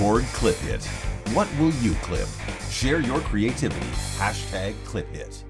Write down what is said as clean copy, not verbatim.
KORG Cliphit. What will you clip? Share your creativity. #ClipHit.